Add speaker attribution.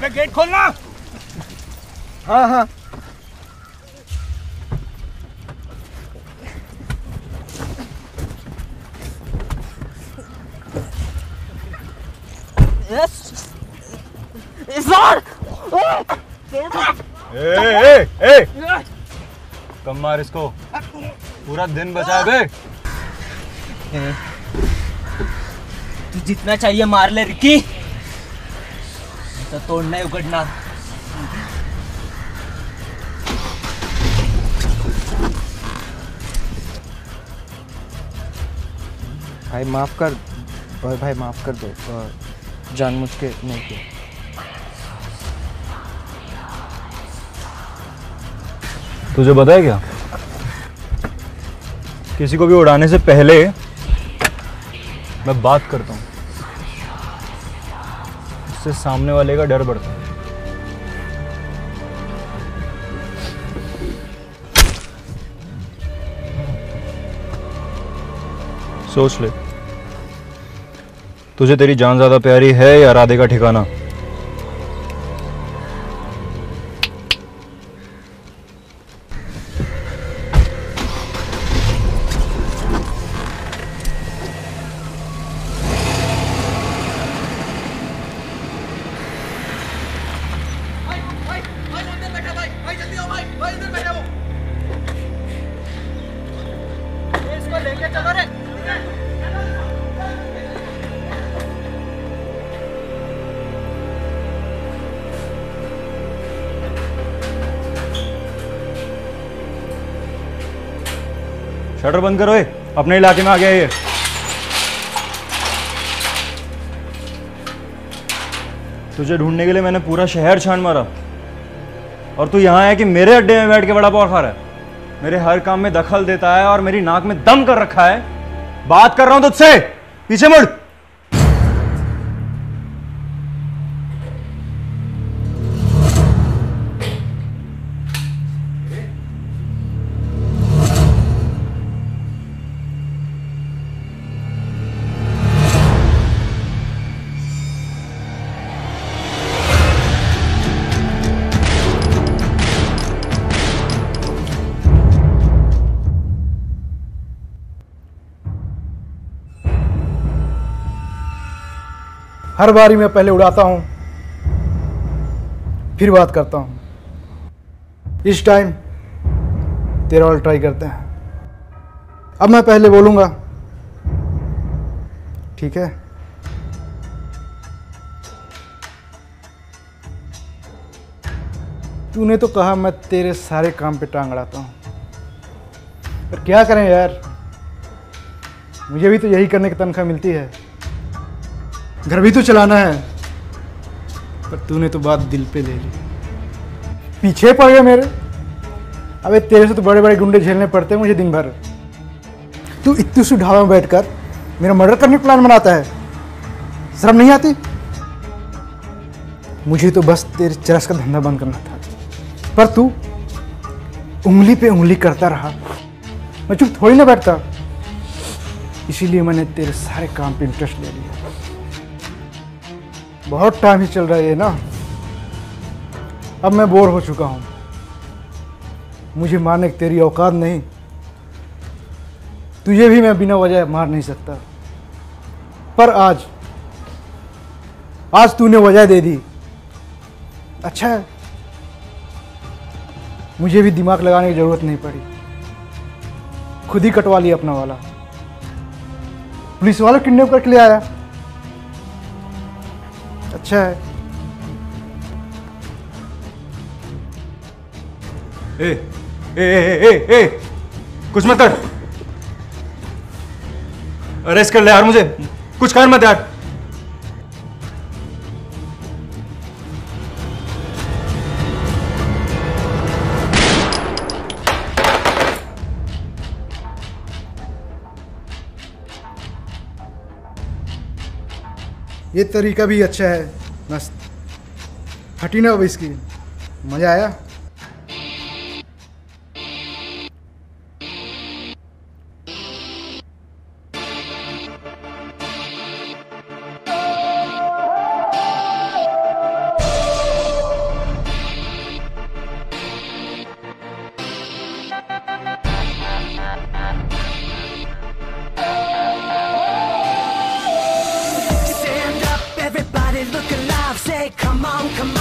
Speaker 1: बेटा गेट खोलना।
Speaker 2: हाँ हाँ।
Speaker 3: कम मार इसको, पूरा दिन बचा है बे।
Speaker 4: तू जितना चाहिए मार ले रिकी, तो तोड़ना है उगड़ना।
Speaker 2: भाई माफ कर भाई, माफ कर दो, जानबूझ के नहीं किया।
Speaker 3: तुझे पता है क्या, किसी को भी उड़ाने से पहले मैं बात करता हूँ, इससे सामने वाले का डर बढ़ता है। सोच ले, तुझे तेरी जान ज्यादा प्यारी है या राधे का ठिकाना? शटर बंद करो, अपने इलाके में आ गया ये। तुझे ढूंढने के लिए मैंने पूरा शहर छान मारा, और तू यहाँ है कि मेरे अड्डे में बैठ के बड़ा पाव खा रहा है, मेरे हर काम में दखल देता है और मेरी नाक में दम कर रखा है। बात कर रहा हूं तुझसे, पीछे मुड़।
Speaker 1: हर बारी मैं पहले उड़ाता हूं, फिर बात करता हूं। इस टाइम तेरा वाला ट्राई करते हैं। अब मैं पहले बोलूंगा, ठीक है? तूने तो कहा मैं तेरे सारे काम पे टांग अड़ाता हूं, पर क्या करें यार, मुझे भी तो यही करने की तनख्वाह मिलती है, घर भी तो चलाना है। पर तूने तो बात दिल पे ले ली, पीछे पड़ गया मेरे। अबे तेरे से तो बड़े बड़े गुंडे झेलने पड़ते हैं मुझे दिन भर। तू इतनी सी ढाबा में बैठकर मेरा मर्डर करने का प्लान बनाता है, शर्म नहीं आती? मुझे तो बस तेरे चरस का धंधा बंद करना था, पर तू उंगली पे उंगली करता रहा, मैं चुप थोड़ी ना बैठता। इसीलिए मैंने तेरे सारे काम पे इंटरेस्ट ले लिया। बहुत टाइम ही चल रहा है ना, अब मैं बोर हो चुका हूं। मुझे मारने की तेरी औकात नहीं, तुझे भी मैं बिना वजह मार नहीं सकता। पर आज तूने वजह दे दी, अच्छा है, मुझे भी दिमाग लगाने की जरूरत नहीं पड़ी, खुद ही कटवा लिया अपना वाला। पुलिस वाला किडनैप करके ले आया, अच्छा है।
Speaker 3: ए, ए, ए, ए, ए, कुछ मत कर, अरेस्ट कर ले यार, मुझे कुछ कर मत यार।
Speaker 1: ये तरीका भी अच्छा है, मस्त। फटी ना अब इसकी, मजा आया।
Speaker 5: come on, come